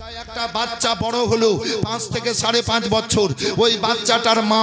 একটা বাচ্চা বড় হলো 5 থেকে 5.5 বছর। ওই বাচ্চাটার মা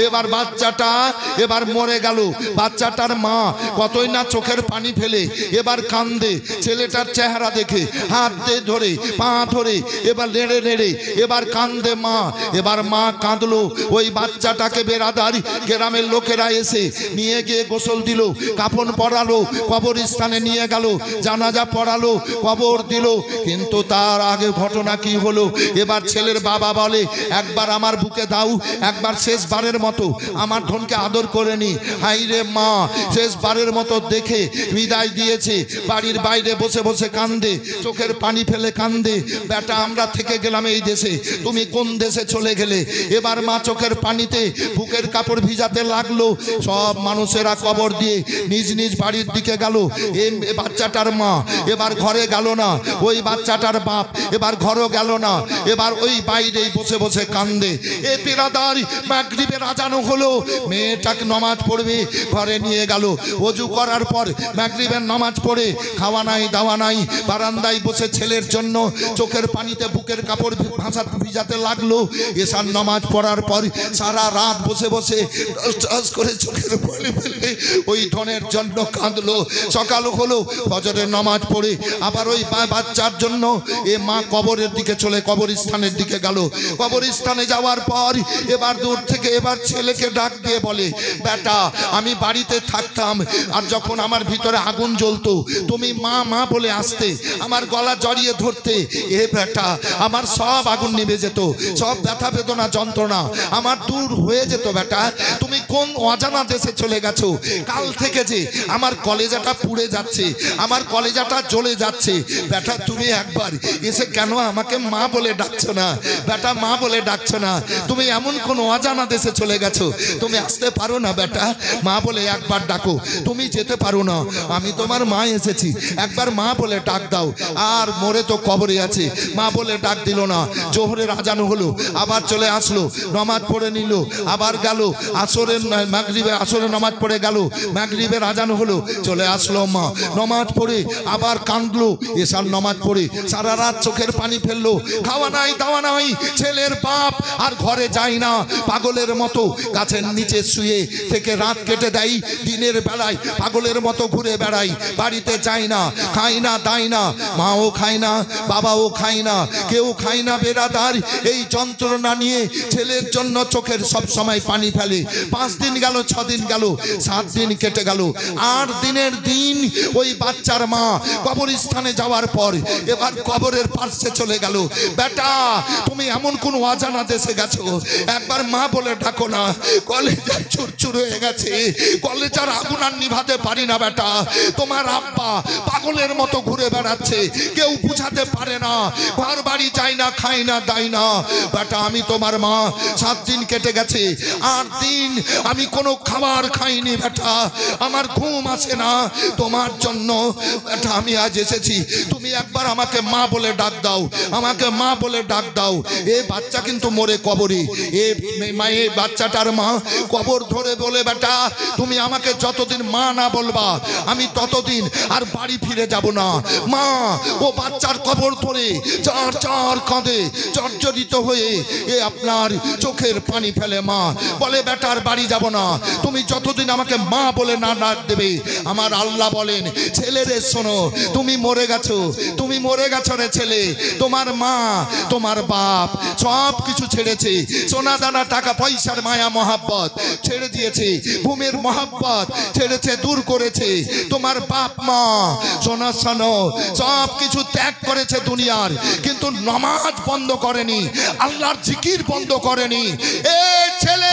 এবার মরে গেল। বাচ্চাটার মা কতই না চোখের পানি ফেলে এবার কান্দে ছেলেটার চেহারা দেখে, হাত দিয়ে ধরে পা ধরে এবার নেড়ে নেড়ে এবার কান্দে মা। এবার মা কাঁদলো। ওই বাচ্চাটাকে বেরাদারি গ্রামের লোকেরা এসে নিয়ে গিয়ে গোসল দিল, কাফন পরালো, কবরস্থানে নিয়ে গেল, জানাজা পড়ালো, কবর দিল। কিন্তু তার আগে ঘটনা কি হলো, এবার ছেলের বাবা বলে একবার আমার বুকে দাও, একবার শেষবারের মতো আমার ধনকে আদর করে নি। হাই রে মা, শেষবারের মতো দেখে বিদায় দিয়েছে। বাড়ির বাইরে বসে বসে কান্দে, চোখের পানি ফেলে কান্দে। বেটা আমরা থেকে গেলাম এই দেশে, তুমি কোন দেশে চলে গেলে? এবার মা চোখের পানিতে বুকের কাপড় ভিজাতে লাগলো। সব মানুষেরা কবর দিয়ে নিজ নিজ বাড়ির দিকে গেল। এই বাচ্চাটার মা এবার ঘরে গেল না, ওই বাচ্চাটার বাপ এবার ঘরও গেল না, এবার ওই বাইরেই বসে বসে কান্দে। এ বিরাদার মাগরিবের আজান হলো, মেয়েটাকে নামাজ পড়বে ঘরে নিয়ে গেল। ওযু করার পর মাগরিবের নামাজ পড়ে খাওয়া নাই দাওয়া নাই, বারান্দায় বসে ছেলের জন্য চোখের পানিতে বুকের কাপড় ভিজাতে লাগলো। এশার নামাজ পড়ার পর সারা রাত বসে বসে টস করে চোখের পানি ফেলে ওই ধনের জন্য কাঁদলো। সকাল হলো, ফজরের নামাজ পড়ে আবার ওই বাচ্চার জন্য এ মা কবরের দিকে চলে কবরস্থানের দিকে গেল। কবরস্থানে যাওয়ার পর এবার দূর থেকে এবার ছেলেকে ডাক দিয়ে বলে, বেটা আমি বাড়িতে থাকতাম, আর যখন আমার ভিতরে আগুন জ্বলতো তুমি মা মা বলে আসতে, আমার গলা জড়িয়ে ধরতে, এ বেটা আমার সব আগুন নিভে যেত, সব ব্যথা বেদনা যন্ত্রণা আমার দূর হয়ে যেত। বেটা তুমি কোন অজানা দেশে চলে গেছো? কাল থেকে যে আমার কলেজাটা পুড়ে যাচ্ছে, আমার কলেজাটা জ্বলে যাচ্ছে। বেটা তুমি একবার এসে কেন আমাকে মা বলে ডাকছো না? বেটা মা বলে ডাকছো না, তুমি এমন কোন অজানা দেশে চলে গেছো, তুমি আসতে পারো না? বেটা মা বলে একবার ডাকো, তুমি যেতে পারো না, আমি তোমার মা এসেছি, একবার মা বলে ডাক দাও। আর মরে তো কবরে আছে, মা বলে ডাক দিল না। জোহরের আজান হলো, আবার চলে আসলো, নামাজ পড়ে নিল, আবার গেল আসরের মাগরিবে আসরের নামাজ পড়ে গেল, মাগরিবের আজান হলো, চলে আসলো মা, নামাজ পড়ে আবার কাঁদলো। এশার নামাজ পড়ে সারা রাত চোখের পানি ফেললো, খাওয়া নাই দাওয়া নাই। ছেলের বাপ আর ঘরে যায় না, পাগলের মতো গাছের নিচে শুয়ে থেকে রাত কেটে দেয়, দিনের বেলায় পাগলের মতো ঘুরে বেড়াই, বাড়িতে যায় না, খায় না দায় না, মাও খায় না বাবাও খায় না, কেউ খায় না। বেরাদার এই যন্ত্রণা নিয়ে ছেলের জন্য চোখের সব সময় পানি ফেলে। 5 দিন গেল, 6 দিন গেল, 7 দিন কেটে গেল। 8 দিনের দিন ওই বাচ্চার মা কবরস্থানে যাওয়ার পর এবার কবরের পাশে চলে গেল। বেটা তুমি এমন কোন অজানা দেশে গেছো, একবার মা বলে ডাকো না। কলেজা চুরচুর হয়ে গেছে, কলেজার আগুন আর নিভাতে পারি না। বেটা তোমার আব্বা পাগলের মতো ঘুরে বেড়াচ্ছে, কেউ বুঝাতে পারে না, ঘর বাড়ি যায় না, খায় না দায় না। বেটা আমি তোমার মা, 7 দিন কেটে গেছে, 8 দিন আমি কোনো খাবার খাইনি। বেটা আমার ঘুম আসে না, তোমার জন্য বেটা আমি আজ এসেছি, তুমি একবার আমাকে মা বলে ডাক দাও, আমাকে মা বলে ডাক দাও। এ বাচ্চা কিন্তু মরে কবরে, এ বাচ্চাটার মা কবর ধরে বলে, বেটা তুমি আমাকে যতদিন মা না বলবা আমি ততদিন আর বাড়ি ফিরে যাব না। মা ও বাচ্চার কবর ধরে চার চার কাঁদে, জর্জরিত হয়ে এ আপনার চোখের পানি ফেলে। মা বলে বেটার বাড়ি যাব না, তুমি যতদিন আমাকে মা বলে না ডাক দেবে। আমার আল্লাহ বলেন, ছেলে রে শোনো, তুমি মরে গেছো, তুমি মরে গেছো রে ছেলে। তোমার মা তোমার বাপ সব কিছু ছেড়েছে, সোনা দানা টাকা পয়সার মায়া মহাব্বত ছেড়ে দিয়েছে, ঘুমের মহাব্বত ছেড়েছে, দূর করেছে। তোমার বাপ মা সোনা শোনো সব কিছু ত্যাগ করেছে দুনিয়ার, কিন্তু নামাজ বন্ধ করেনি, আল্লাহর জিকির বন্ধ করেনি। এ ছেলে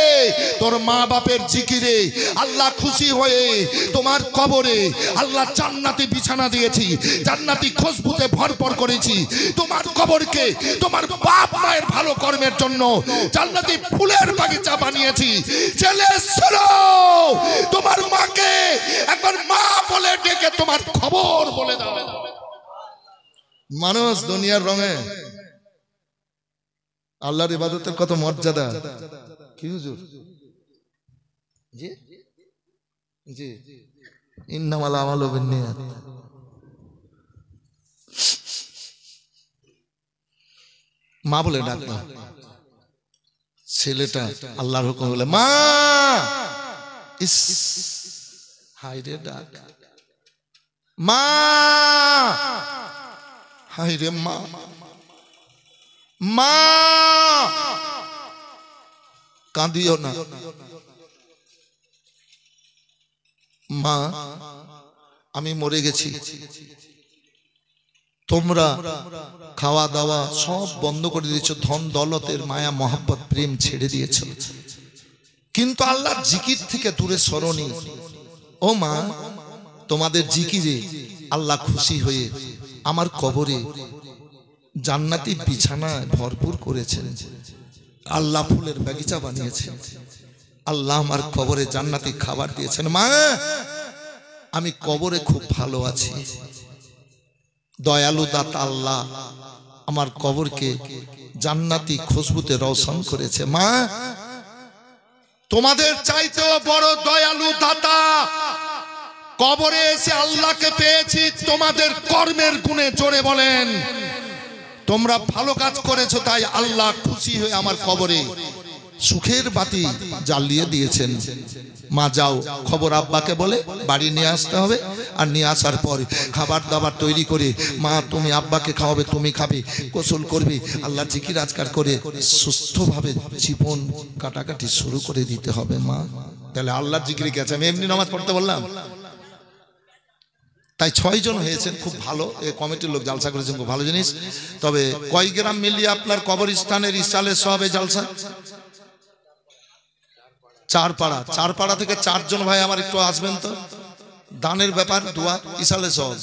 তোর মা বাপের জিকিরে আল্লাহ খুশি হয়ে তোমার কবরে আল্লাহ জান্নাতি বিছানা দিয়েছি, জান্নাতি খুশবুতে ভরপুর করেছি। তোমার কবরকে তোমার বাপ মায়ের ভালো কর্মের জন্য জান্নাতি ফুলের বাগিচা বানিয়েছি। ছেলে শোনো, তোমার মাকে একবার মা বলে ডেকে তোমার খবর বলে দাও। মানুষ দুনিয়ার রঙে আল্লাহর ইবাদতের কত মর্যাদা। কি হুজুর? জি জি, ইন্নামাল আমালু বিন্নিয়াত। মা বলে ডাক দাও। ছেলেটা আল্লাহর হুকুম বলে মা। ইস হায় রে ডাক, মা হায় রে মা, মা কাঁদিও না মা, আমি মরে গেছি। তোমরা খাওয়া দাওয়া সব বন্ধ করে দিয়েছো, ধন দৌলতের মায়া মহব্বত প্রেম ছেড়ে দিয়েছো, কিন্তু আল্লাহর জিকির থেকে দূরে সরনি। ও মা, তোমাদের জিকিরে আল্লাহ খুশি হয়ে আমার কবরে জান্নাতি বিছানা ভরপুর করেছেন, আল্লাহ ফুলের বাগিচা বানিয়েছেন, আল্লাহ আমার কবরে জান্নাতি খাবার দিয়েছেন। মা, আমি কবরে খুব ভালো আছি। দয়ালু দাতা আল্লাহ আমার কবরকে জান্নাতি খুশবুতে রওশন করেছে। মা, তোমাদের চাইতেও বড় দয়ালু দাতা কবরে এসে আল্লাহকে পেয়েছি তোমাদের কর্মের গুণে। জোরে বলেন, তোমরা ভালো কাজ করেছো তাই আল্লাহ খুশি হয়ে আমার কবরে সুখের বাতি জ্বালিয়ে দিয়েছেন। মা যাও, খবর আব্বাকে বলে বাড়ি নিয়ে আসতে হবে, আর নিয়ে আসার পর খাবার দাবার তৈরি করে মা তুমি আব্বাকে খাওয়াবে, তুমি খাবে, গোসল করবে, আল্লাহ জিকির আজকার করে সুস্থভাবে জীবন কাটাকাটি শুরু করে দিতে হবে। মা তাহলে আল্লাহর জিকিরে গেছে, আমি এমনি নামাজ পড়তে বললাম। তাই 6 জন হয়েছেন, খুব ভালো। এই কমিটির লোক জালসা করেছেন, খুব ভালো জিনিস। তবে কয় গ্রাম মিলিয়ে আপনার কবরস্থানের ইসালে সবে জালসা? 4 পাড়া। 4 পাড়া থেকে 4 জন ভাই আমার একটু আসবেন তো। দানের ব্যাপার, দোয়া, ইসালে সব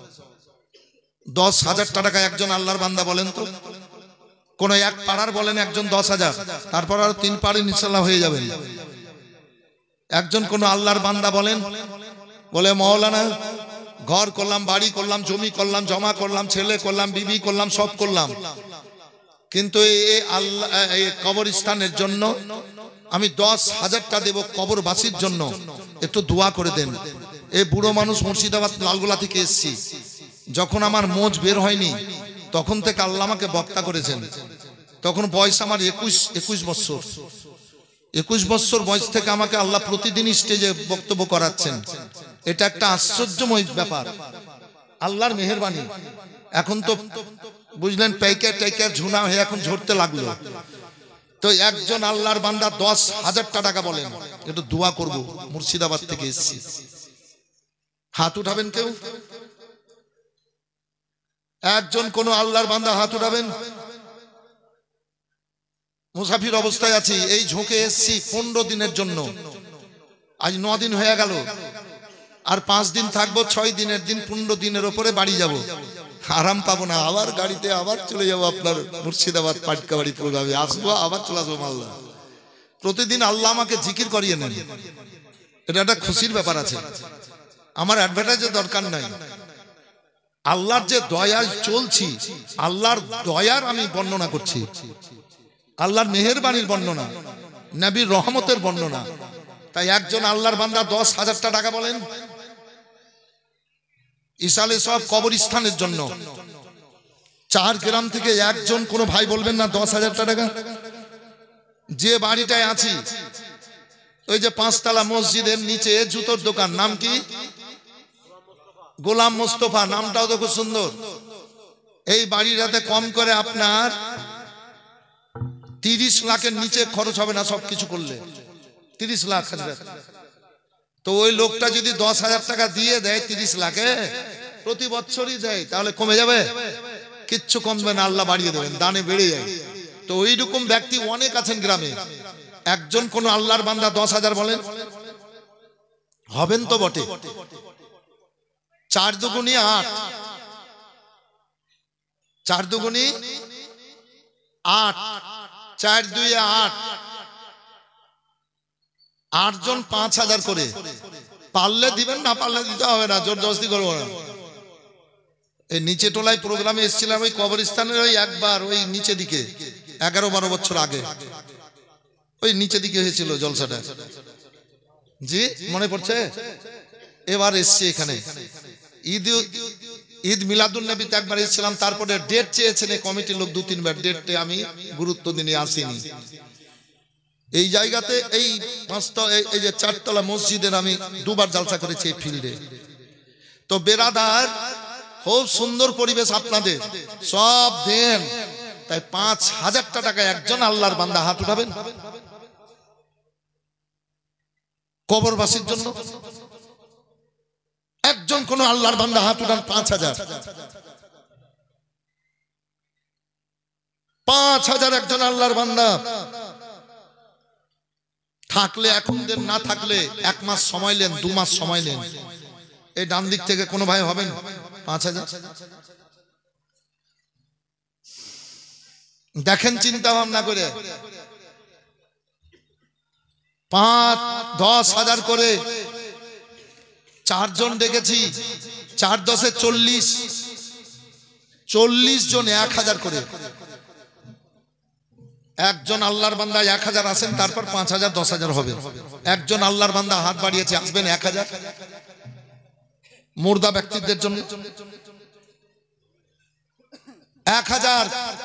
10,000 টাকা একজন আল্লাহর বান্দা বলেন তো। কোন এক পাড়ার বলেন একজন 10,000, তারপর আর 3 পাড়ি ইনশাআল্লাহ হয়ে যাবেন। একজন কোন আল্লাহর বান্দা বলেন, বলে মাওলানা ঘর করলাম, বাড়ি করলাম, জমি করলাম, জমা করলাম, ছেলে করলাম, বিবি করলাম, সব করলাম, কিন্তু এই আল্লাহ এই কবরস্থানের জন্য আমি 10,000টা দেব কবরবাসীর জন্য, একটু দোয়া করে দেন। এই বুড়ো মানুষ মুর্শিদাবাদ লালগোলা থেকে এসেছি, যখন আমার মোজ বের হয়নি তখন থেকে আল্লাহ আমাকে বক্তা করেছেন। তখন বয়স আমার 21 বছর। 21 বছর বয়স থেকে আমাকে আল্লাহ প্রতিদিন স্টেজে বক্তব্য করাচ্ছেন। এটা একটা আশ্চর্যময় ব্যাপার, আল্লাহর মেহেরবানি। এখন তো বুঝলেন প্যাকেট ট্যাকেট ঝুনা হয়ে এখন ঝরতে লাগলো। তো একজন আল্লাহর বান্দা 10,000 টাকা বলেন, একটু দোয়া করব, মুর্শিদাবাদ থেকে এসেছি। হাত উঠাবেন কেউ? একজন কোন আল্লাহর বান্দা হাত উঠাবেন? মুসাফির অবস্থায় আছি, এই ঝোঁকে এসেছি 15 দিনের জন্য। আজ 9 দিন হয়ে গেল, আর 5 দিন থাকবো, 6 দিনের দিন 15 দিনের ওপরে বাড়ি যাব। আরাম পাবো না, আবার গাড়িতে আবার চলে যাবো আপনার মুর্শিদাবাদ পাটকাবাড়ি প্রোগ্রামে, আসবো আবার চলে আসবো মালদা। প্রতিদিন আল্লাহ আমাকে জিকির করিয়ে নেন, এটা একটা খুশির ব্যাপার আছে। আমার অ্যাডভার্টাইজের দরকার নাই। আল্লাহর যে দয়ায় চলছি, আল্লাহর দয়ার আমি বর্ণনা করছি, আল্লাহর মেহেরবানির বর্ণনা, নবীর রহমতের বর্ণনা। তাই একজন আল্লাহর বান্দা 10,000 টাকা বলেন ইসালে সব কবরস্থানের জন্য। 4 গ্রাম থেকে একজন কোন ভাই বলবেন না 10,000 টাকা? যে বাড়িটায় আছি, ওই যে 5 তলা মসজিদের নিচে জুতোর দোকান, নাম কি? গোলাম মোস্তফা, নামটাও তো খুব সুন্দর। এই বাড়িটাতে কম করে আপনার 30 লাখের নিচে খরচ হবে না সবকিছু করলে, 30 লাখ। তো ওই লোকটা যদি 10,000 টাকা দিয়ে দেয় 30 লাখে, প্রতি বছরই দেয়, তাহলে কমে যাবে? কিচ্ছু কমবে না, আল্লাহ বাড়িয়ে দেবেন, দানে বেড়ে যায়। তো ওই রকম ব্যক্তি অনেক আছেন গ্রামে। একজন কোন আল্লাহর বান্দা 10,000 বলেন, হবেন তো বটে। 4 দুগুণী 8, 4 দুগুণী 8, 4 2 8, 8 জন 5,000 করে। পারলে দিবেন, না পারলে দিতে হবে না, জোর জবরদস্তি করবো না। এই নিচে টোলায় প্রোগ্রামে এসেছিলাম, ওই কবরস্থানের ওই একবার ওই নিচে দিকে 11-12 বছর আগে, ওই নিচে দিকে হয়েছিল জলসাটা। জি মনে পড়ছে? এবার এসছি এখানে ঈদ মিলাদুন নবীতে একবার এসেছিলাম, তারপরে ডেট চেয়েছেন এই কমিটির লোক 2-3 বার, ডেটে আমি গুরুত্ব দিয়ে আসিনি। এই জায়গাতে এই এই যে 4 তলা মসজিদের আমি 2 বার জালসা করেছি এই ফিল্ডে। তো বেরাদার খুব সুন্দর পরিবেশ আপনাদের, সব দেন, তাই 5,000 টাকা একজন আল্লাহর বান্দা হাত উঠাবেন কবরবাসীর জন্য। একজন কোন আল্লাহর বান্দা হাত উঠান, 5,000 একজন আল্লাহর বান্দা থাকলে এখন দেন, না থাকলে 1 মাস সময় নেন, 2 মাস সময় নেন। এই ডান দিক থেকে কোনো ভাই হবেন 5,000 দেখেন, চিন্তা ভাবনা করে 5-10,000 করে 4 জন ডেকেছি, 4-10 40 জন 1,000 করে। একজন আল্লাহর বান্দা 1,000 আসেন, তারপর 5,000 10,000 হবে। একজন আল্লাহর বান্দা হাত বাড়িয়েছে, আসবেন 1,000 মুর্দা ব্যক্তিদের জন্য। 1,000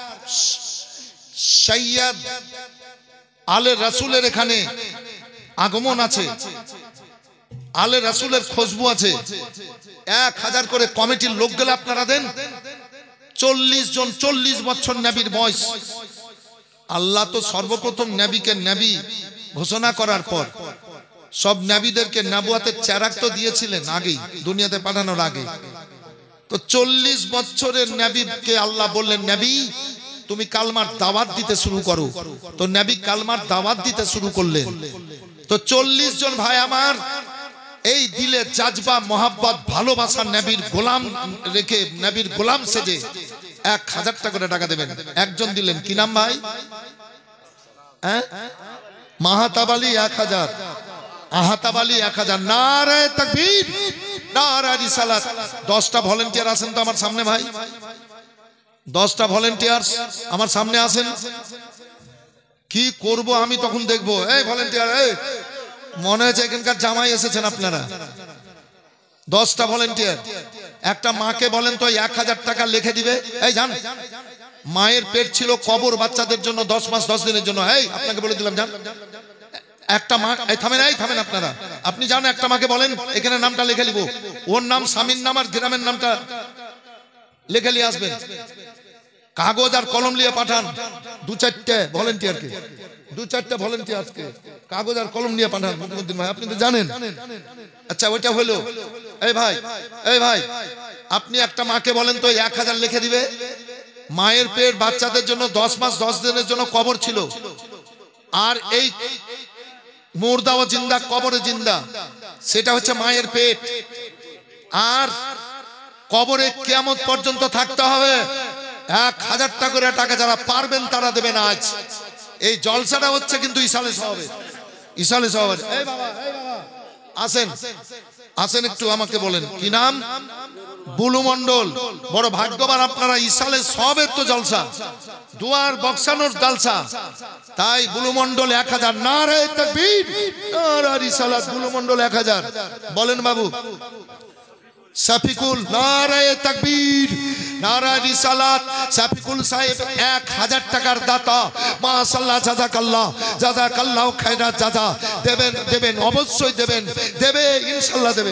সৈয়দ আলে রাসূলের এখানে আগমন আছে, আলে রাসূলের খুশবু আছে। 1,000 করে কমিটির লোক গেলে আপনারা দেন। 40 জন, 40 বছর নবীর বয়স। আল্লাহ তো সর্বপ্রথম নবীকে নবী ঘোষণা করার পর সব নবীদেরকে নবুয়তের চেরাগ তো দিয়েছিলেন আগেই, দুনিয়াতে পাঠানোর আগে। তো 40 বছরের নবীকে আল্লাহ বললেন, নবী তুমি কালমার দাওয়াত দিতে শুরু করো। তো নবী কালমার দাওয়াত দিতে শুরু করলেন। তো 40 জন ভাই আমার এই দিলে জাজবা, মোহাব্বত, ভালোবাসা নবীর গোলাম রেখে, নবীর গোলাম সেজে 1,000 টাকা করে টাকা দেবেন। একজন দিলেন, কি নাম ভাই? মাহাতাব আলী 1,000, আহাতাব আলী 1,000। নারে তাকবীর, নারে রিসালাত। 10টা ভলেন্টিয়ার আছেন তো আমার সামনে ভাই, 10টা ভলেন্টিয়ার আমার সামনে আসেন। কি করব আমি তখন দেখবো। এই ভলেন্টিয়ার, এই মনে হয়েছে এখানকার জামাই এসেছেন আপনারা। 10টা ভলেন্টিয়ার, একটা মাকে বলেন তো 1,000 টাকা লিখে দিবে। এই যান, মায়ের পেট ছিল কবর বাচ্চাদের জন্য 10 মাস 10 দিনের জন্য। এই আপনাকে বলে দিলাম, যান একটা মা, এই থামেন আপনারা, আপনি যান একটা মাকে বলেন এখানে নামটা লিখে নিব, ওর নাম, স্বামীর নাম আর গ্রামের নামটা লিখে নিয়ে আসবেন। কাগজ আর কলম নিয়ে পাঠান 2-4টে ভলেন্টিয়ারকে, 2-4টে ভলেন্টিয়ারকে কাগজ আর কলম নিয়ে পাঠান। মুকুদ্দিন ভাই আপনি তো জানেন। আচ্ছা ওইটা হলো। এই ভাই আপনি একটা মাকে বলেন তো 1,000 লিখে দিবে। মায়ের পেট বাচ্চাদের জন্য 10 মাস 10 দিনের জন্য কবর ছিল, আর এই মুর্দা ও জিন্দা, কবরে জিন্দা, সেটা হচ্ছে মায়ের পেট। আর কবরে কিয়ামত পর্যন্ত থাকতে হবে। 1,000 টাকা করে টাকা যারা পারবেন তারা দেবেন। আজ এই জলসাটা হচ্ছে কিন্তু ইসালে সওয়াবে, ইসালে সওয়াবে। এই বাবা আসেন একটু, আমাকে বলেন কি নাম? বুলু মন্ডল। বড় ভাগ্যবান আপনারা, ইসালে সওয়াবের তো জলসা, দুয়ার বক্সানোর জলসা। তাই বুলু মন্ডল 1,000। নারে তাকবীর, নারে রিসালাত। বুলু মন্ডল 1,000 বলেন বাবু। শফিকুল, নারে তাকবীর, নারে রিসালাত। শফিকুল সাহেব 1,000 টাকার দাতা। মাশাআল্লাহ, জাযাকাল্লাহ খায়রাত জাযা। দেবেন অবশ্যই দেবেন, ইনশাআল্লাহ দেবে।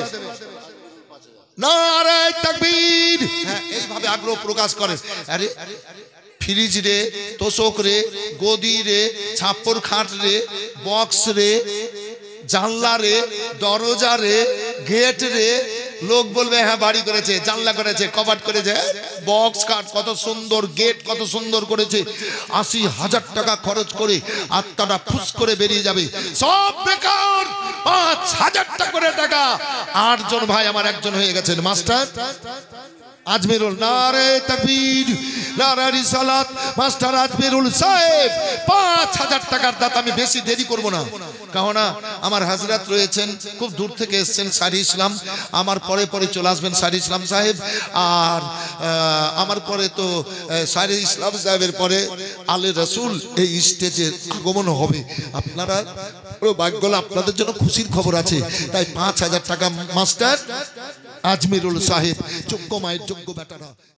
নারে তাকবীর। হ্যাঁ, এইভাবে আগ্রহ প্রকাশ করে। আরে ফ্রিজ রে, তোষক রে, গদি রে, ছাপ্পর খাট রে, বক্স রে, জানলা রে, দরজা রে, গেট রে। লোক বলবে হ্যাঁ বাড়ি করেছে, জানলা করেছে, কবাট করেছে, বক্স কাট, কত সুন্দর গেট, কত সুন্দর করেছে। 80,000 টাকা খরচ করে আত্মাটা ফুস করে বেরিয়ে যাবে, সব বেকার। 5,000 টাকা করে টাকা। 8 জন ভাই আমার একজন হয়ে গেছেন মাস্টার আজমিরুল। নারে তাকবীর, নারে রিসালাত। মাস্টার আজমিরুল সাহেব 5,000 টাকার দাতা। আমি বেশি দেরি করব না, কারণ আমার হাজরাত রয়েছেন, খুব দূর থেকে এসেছেন। সারি ইসলাম আমার পরে চলে আসবেন, সারি ইসলাম সাহেব। আর আমার পরে তো সারি ইসলাম সাহেবের পরে আলে রাসূল এই স্টেজে আগমন হবে। আপনারা ভাগ্য, আপনাদের জন্য খুশির খবর আছে। তাই 5,000 টাকা মাস্টার আজমিরুল সাহেব যোগ্য মায়ের যোগ্য বেটারা।